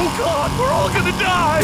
Oh God, we're all gonna die!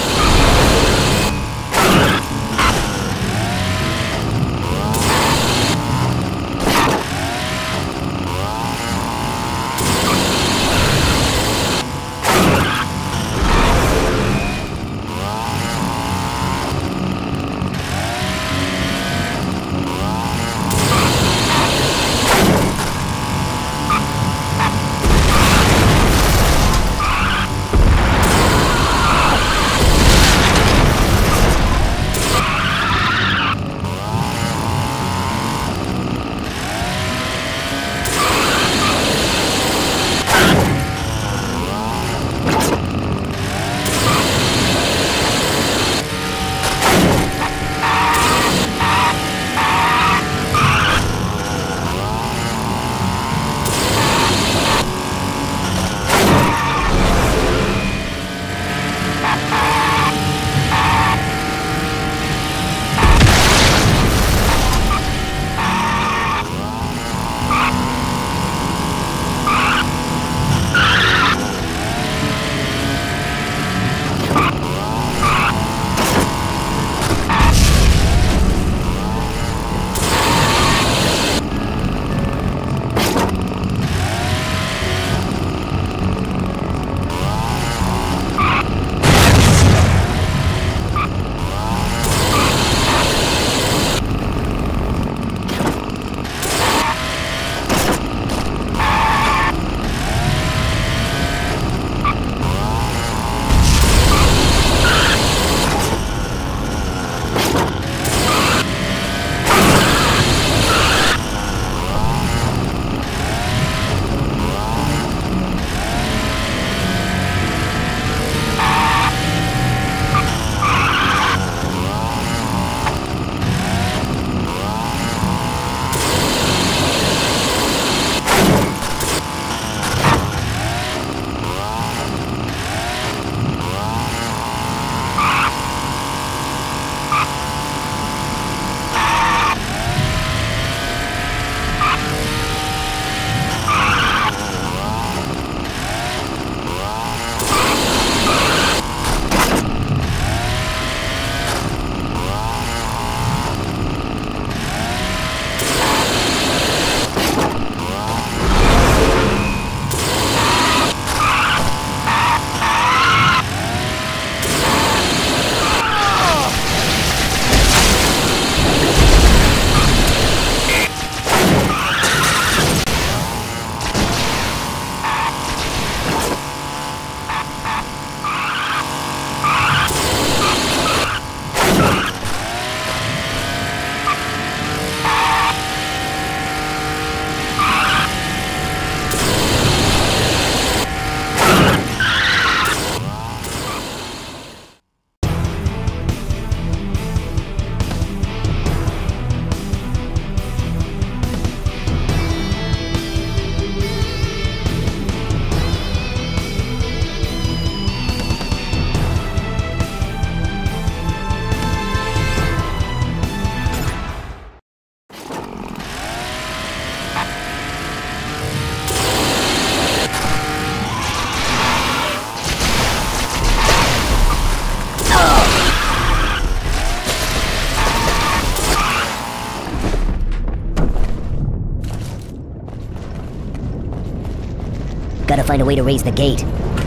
Gotta find a way to raise the gate.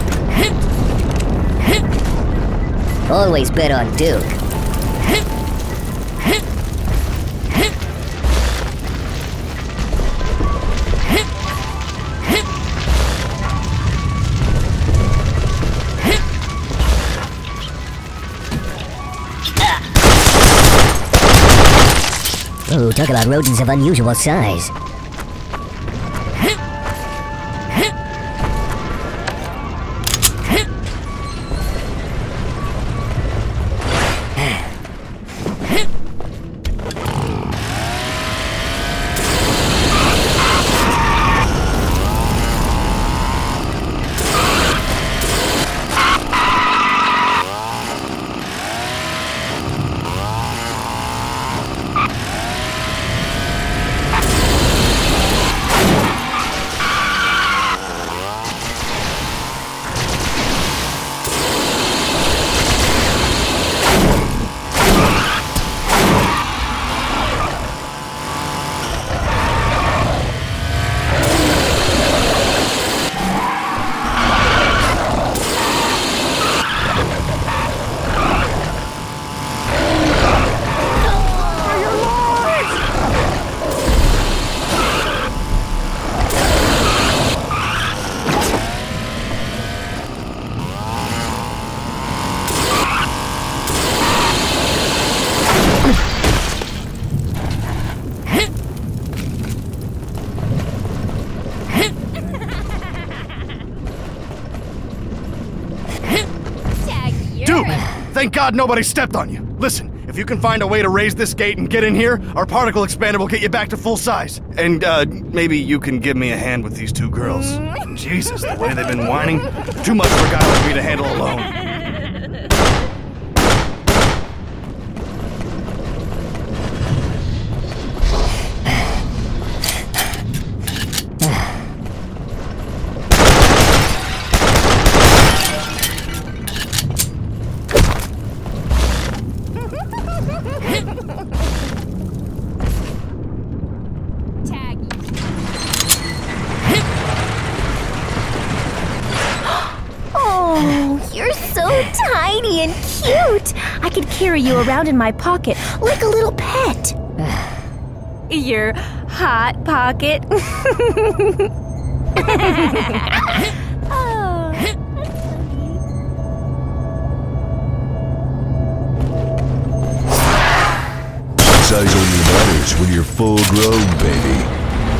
Always bet on Duke. Oh, talk about rodents of unusual size. Thank God nobody stepped on you. Listen, if you can find a way to raise this gate and get in here, our particle expander will get you back to full size. And, maybe you can give me a hand with these two girls. Jesus, the way they've been whining. Too much for a guy like me to handle alone. Tiny and cute! I could carry you around in my pocket like a little pet. Your hot pocket. Oh. Size only matters when you're full grown, baby.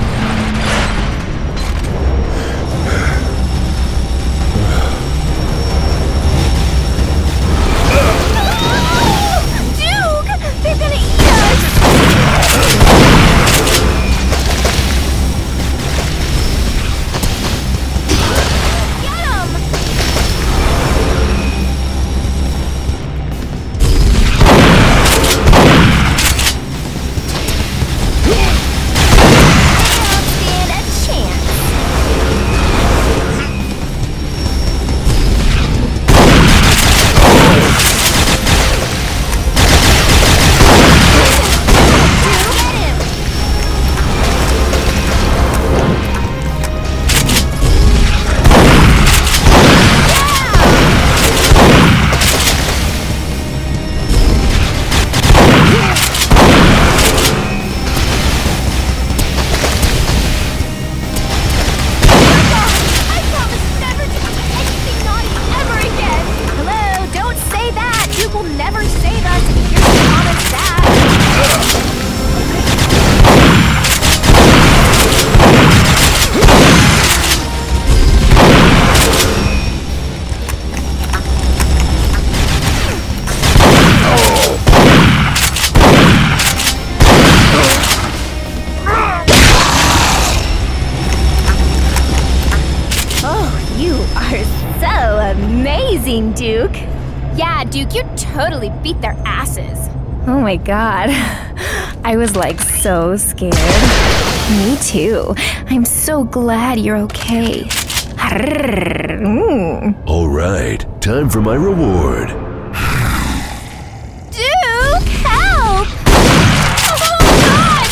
Duke. Yeah, Duke, you totally beat their asses. Oh my god. I was like so scared. Me too. I'm so glad you're okay. All right, time for my reward. Duke, help! Oh god,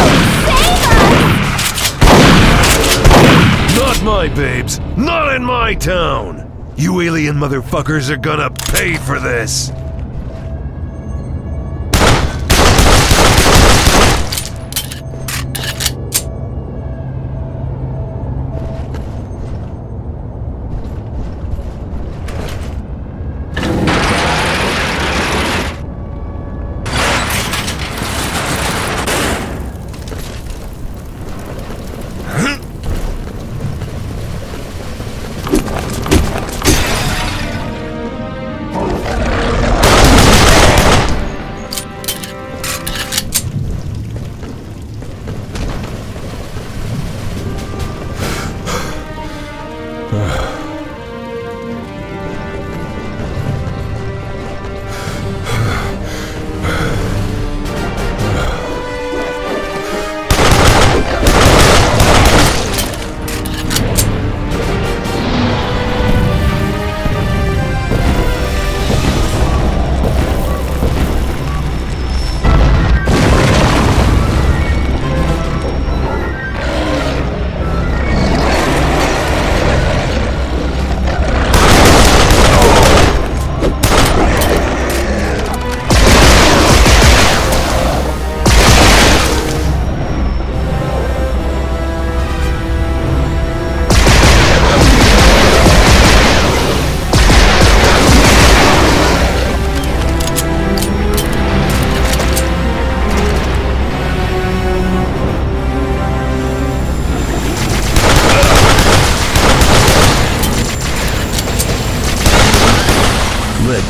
Duke, save us! Not my babes, not in my town. You alien motherfuckers are gonna pay for this!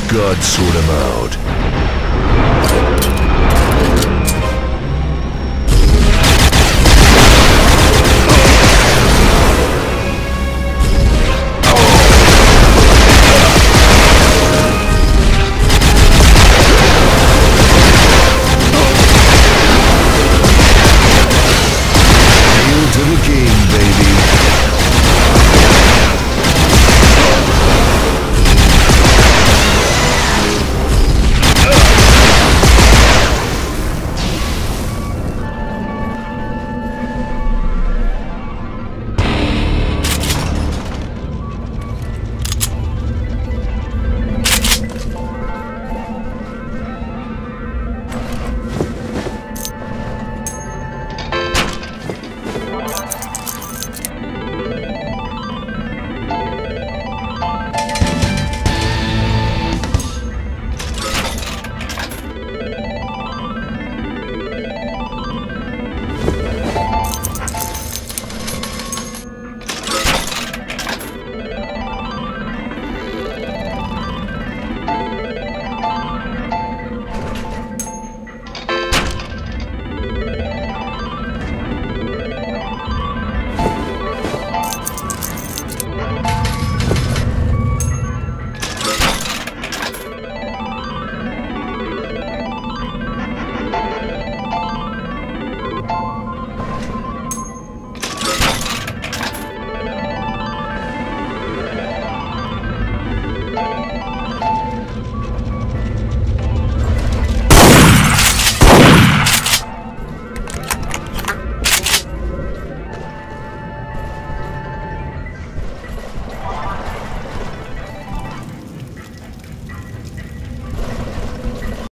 God sort him out.